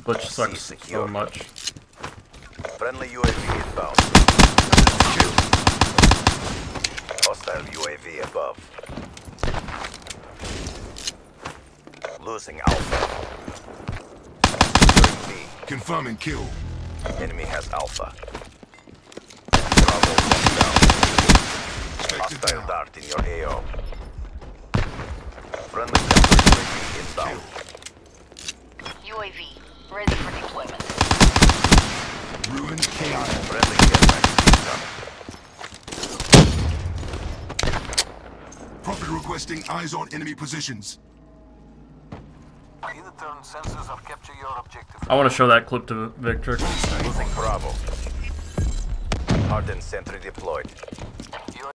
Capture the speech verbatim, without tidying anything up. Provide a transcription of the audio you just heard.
which sucks so much. Friendly U A V inbound. Hostile U A V above. Losing Alpha. B. Confirming kill. Enemy has Alpha. Bravo locked down. Hostile dart in your A O. Friendly counter U A V inbound. U A V ready for deployment. Ruin King. Friendly getback incoming. Prophet requesting eyes on enemy positions. I want to show that clip to Victor. Losing Bravo. Hardened sentry deployed.